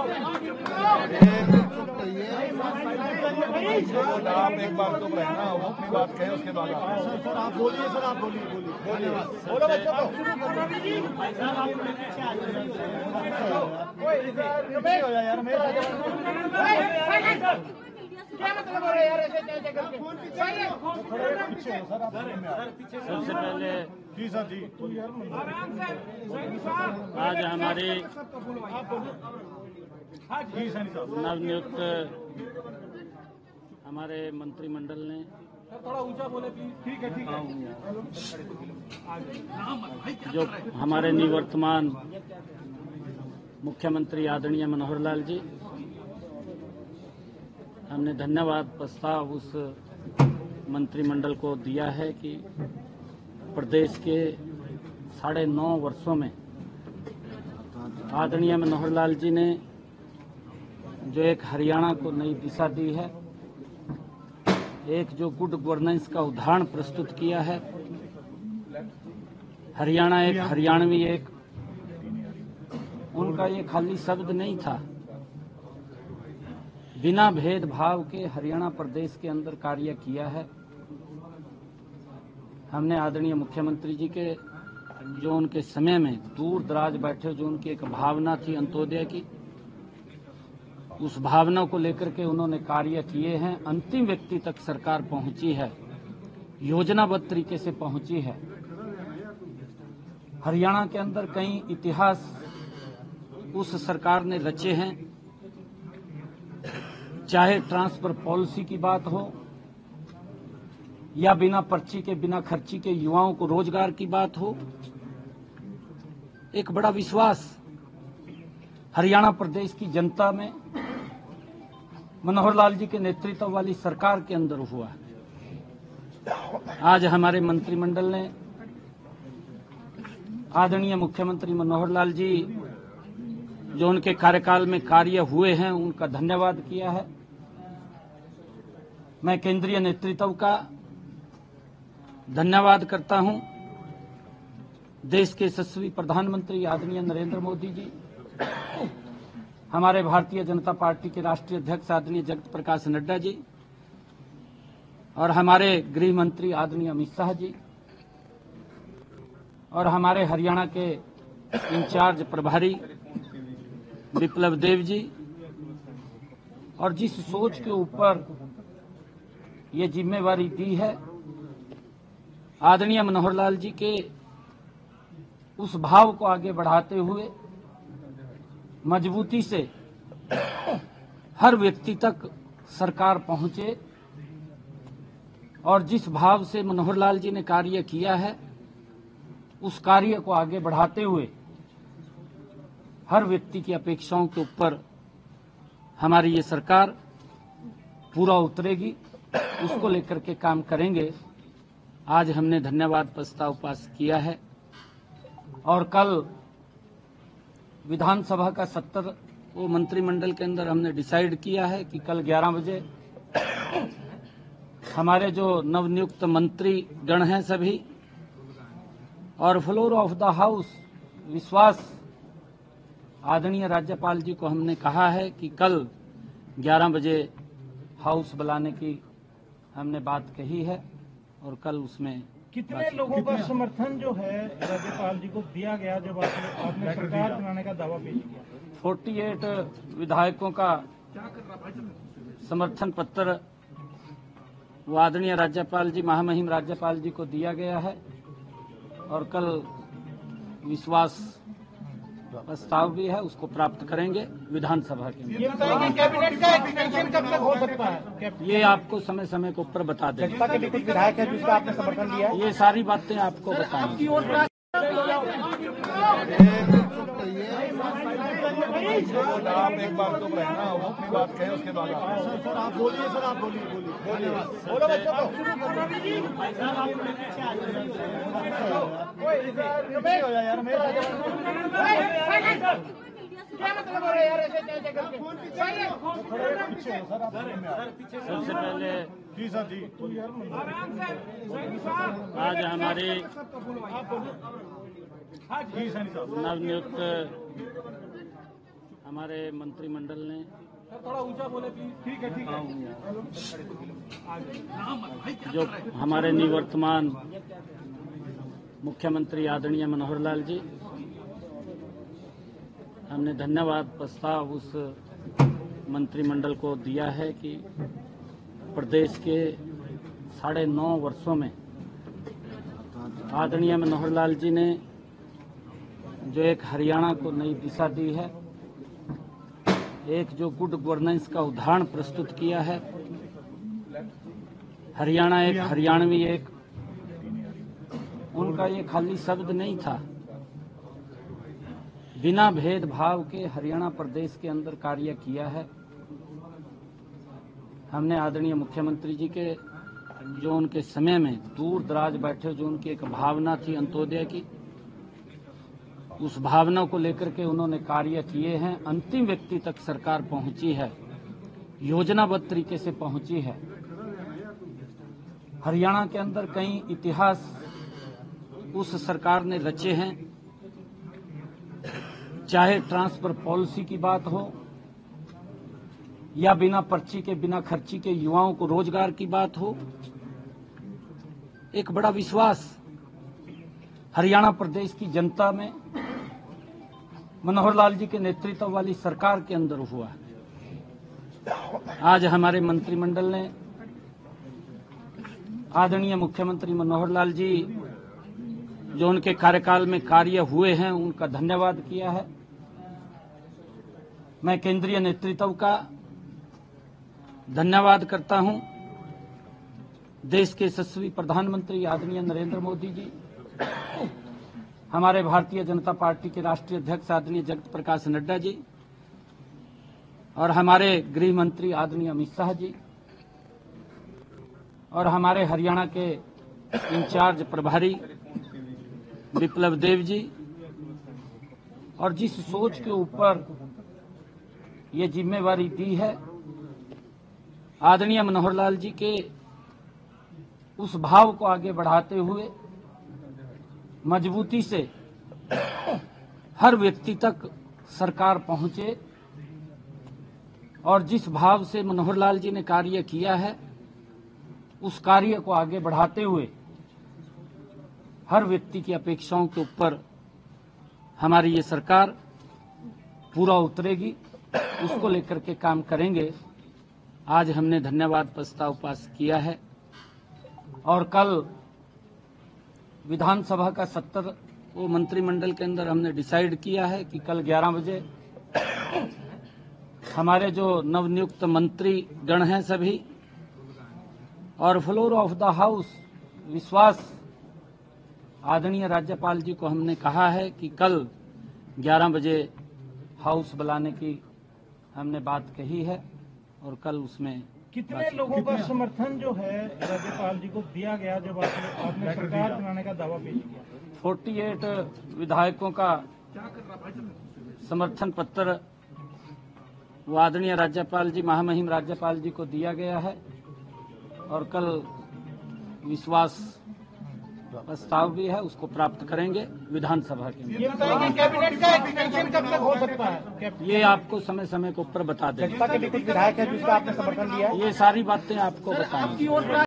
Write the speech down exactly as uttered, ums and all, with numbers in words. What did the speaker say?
आप एक बार तो रहना हो, अपनी बात कहें उसके बाद सर सर आप बोलिए सर आप बोलिए बोलिए धन्यवाद। बोलो बच्चों को हो जाए यार क्या मतलब हो रहा है यार ऐसे ऐसे करके पीछे हो सर आप सबसे पहले जी सर जी आज हमारी जी सर साहब नवनियुक्त हमारे मंत्रिमंडल ने थोड़ा ऊंचा बोले प्लीज ठीक है ठीक है जो हमारे निवर्तमान मुख्यमंत्री आदरणीय मनोहर लाल जी, हमने धन्यवाद प्रस्ताव उस मंत्रिमंडल को दिया है कि प्रदेश के साढ़े नौ वर्षों में आदरणीय मनोहर लाल जी ने जो एक हरियाणा को नई दिशा दी है, एक जो गुड गवर्नेंस का उदाहरण प्रस्तुत किया है। हरियाणा एक हरियाणवी एक उनका ये खाली शब्द नहीं था, बिना भेदभाव के हरियाणा प्रदेश के अंदर कार्य किया है। हमने आदरणीय मुख्यमंत्री जी के जो उनके समय में दूर दराज बैठे जो उनकी एक भावना थी अंत्योदय की, उस भावना को लेकर के उन्होंने कार्य किए हैं। अंतिम व्यक्ति तक सरकार पहुंची है, योजनाबद्ध तरीके से पहुंची है। हरियाणा के अंदर कई इतिहास उस सरकार ने रचे हैं, चाहे ट्रांसफर पॉलिसी की बात हो या बिना पर्ची के बिना खर्ची के युवाओं को रोजगार की बात हो। एक बड़ा विश्वास हरियाणा प्रदेश की जनता में मनोहर लाल जी के नेतृत्व वाली सरकार के अंदर हुआ है। आज हमारे मंत्रिमंडल ने आदरणीय मुख्यमंत्री मनोहर लाल जी जो उनके कार्यकाल में कार्य हुए हैं उनका धन्यवाद किया है। मैं केंद्रीय नेतृत्व का धन्यवाद करता हूं। देश के यशस्वी प्रधानमंत्री आदरणीय नरेंद्र मोदी जी, हमारे भारतीय जनता पार्टी के राष्ट्रीय अध्यक्ष आदरणीय जगत प्रकाश नड्डा जी और हमारे गृह मंत्री आदरणीय अमित शाह जी और हमारे हरियाणा के इंचार्ज प्रभारी विप्लव देव जी, और जिस सोच के ऊपर ये जिम्मेवारी दी है आदरणीय मनोहर लाल जी के, उस भाव को आगे बढ़ाते हुए मजबूती से हर व्यक्ति तक सरकार पहुंचे। और जिस भाव से मनोहर लाल जी ने कार्य किया है उस कार्य को आगे बढ़ाते हुए हर व्यक्ति की अपेक्षाओं के ऊपर हमारी ये सरकार पूरा उतरेगी, उसको लेकर के काम करेंगे। आज हमने धन्यवाद प्रस्ताव पास किया है और कल विधानसभा का सत्र वो मंत्रिमंडल के अंदर हमने डिसाइड किया है कि कल ग्यारह बजे हमारे जो नवनियुक्त मंत्री गण हैं सभी और फ्लोर ऑफ द हाउस विश्वास आदरणीय राज्यपाल जी को हमने कहा है कि कल ग्यारह बजे हाउस बुलाने की हमने बात कही है और कल उसमें कितने लोगों का समर्थन जो है राज्यपाल जी को दिया गया जब आपने, आपने सरकार बनाने का दावा पेश किया? अड़तालीस विधायकों का समर्थन पत्र वो आदरणीय राज्यपाल जी महामहिम राज्यपाल जी को दिया गया है और कल विश्वास प्रस्ताव भी है, उसको प्राप्त करेंगे विधानसभा के ये बताएंगे कैबिनेट का एक्सटेंशन कब तक हो सकता है? ये आपको समय समय के ऊपर बता देंगे। जनता के भी कुछ विधायक है जिसका आपने समर्थन दिया है? ये सारी बातें आपको बताएंगे। आप एक बार तो रहना हो, अपनी बात कहें उसके बाद सर सर आप बोलिए सर आप बोलिए बोलिए धन्यवाद। बोलो बच्चों को हो जाए यार क्या मतलब हो रहा है यार ऐसे ऐसे करके पीछे हो सर आप सबसे पहले जी सर जी आज हमारी जी सर साहब नवनियुक्त हमारे मंत्रिमंडल ने थोड़ा ऊंचा बोले प्लीज। ठीक है ठीक है। जो हमारे निवर्तमान मुख्यमंत्री आदरणीय मनोहर लाल जी, हमने धन्यवाद प्रस्ताव उस मंत्रिमंडल को दिया है कि प्रदेश के साढ़े नौ वर्षों में आदरणीय मनोहर लाल जी ने जो एक हरियाणा को नई दिशा दी है, एक जो गुड गवर्नेंस का उदाहरण प्रस्तुत किया है। हरियाणा एक हरियाणवी एक, उनका ये खाली शब्द नहीं था, बिना भेदभाव के हरियाणा प्रदेश के अंदर कार्य किया है। हमने आदरणीय मुख्यमंत्री जी के जो उनके समय में दूर दराज बैठे जो उनकी एक भावना थी अंत्योदय की, उस भावना को लेकर के उन्होंने कार्य किए हैं। अंतिम व्यक्ति तक सरकार पहुंची है, योजनाबद्ध तरीके से पहुंची है। हरियाणा के अंदर कई इतिहास उस सरकार ने रचे हैं, चाहे ट्रांसफर पॉलिसी की बात हो या बिना पर्ची के बिना खर्ची के युवाओं को रोजगार की बात हो। एक बड़ा विश्वास हरियाणा प्रदेश की जनता में मनोहर लाल जी के नेतृत्व वाली सरकार के अंदर हुआ है। आज हमारे मंत्रिमंडल ने आदरणीय मुख्यमंत्री मनोहर लाल जी जो उनके कार्यकाल में कार्य हुए हैं उनका धन्यवाद किया है। मैं केंद्रीय नेतृत्व का धन्यवाद करता हूं। देश के यशस्वी प्रधानमंत्री आदरणीय नरेंद्र मोदी जी, हमारे भारतीय जनता पार्टी के राष्ट्रीय अध्यक्ष आदरणीय जगत प्रकाश नड्डा जी और हमारे गृह मंत्री आदरणीय अमित शाह जी और हमारे हरियाणा के इंचार्ज प्रभारी विप्लव देव जी, और जिस सोच के ऊपर ये जिम्मेवारी दी है आदरणीय मनोहर लाल जी के, उस भाव को आगे बढ़ाते हुए मजबूती से हर व्यक्ति तक सरकार पहुंचे। और जिस भाव से मनोहर लाल जी ने कार्य किया है उस कार्य को आगे बढ़ाते हुए हर व्यक्ति की अपेक्षाओं के ऊपर हमारी ये सरकार पूरा उतरेगी, उसको लेकर के काम करेंगे। आज हमने धन्यवाद प्रस्ताव पास किया है और कल विधानसभा का सत्र वो मंत्रिमंडल के अंदर हमने डिसाइड किया है कि कल ग्यारह बजे हमारे जो नवनियुक्त मंत्री गण हैं सभी और फ्लोर ऑफ द हाउस विश्वास आदरणीय राज्यपाल जी को हमने कहा है कि कल ग्यारह बजे हाउस बुलाने की हमने बात कही है और कल उसमें कितने लोगों का समर्थन जो है राज्यपाल जी को दिया गया जब आपने आपने सरकार बनाने का दावा पेश किया? अड़तालीस विधायकों का समर्थन पत्र वो आदरणीय राज्यपाल जी महामहिम राज्यपाल जी को दिया गया है और कल विश्वास प्रस्ताव भी है, उसको प्राप्त करेंगे विधानसभा के। ये बताएंगे कैबिनेट का एक्सटेंशन कब तक हो सकता है? ये आपको समय समय के ऊपर बता देंगे। जनता के भी कुछ विधायक है जिसका आपने समर्थन दिया है? ये सारी बातें आपको बताएंगे।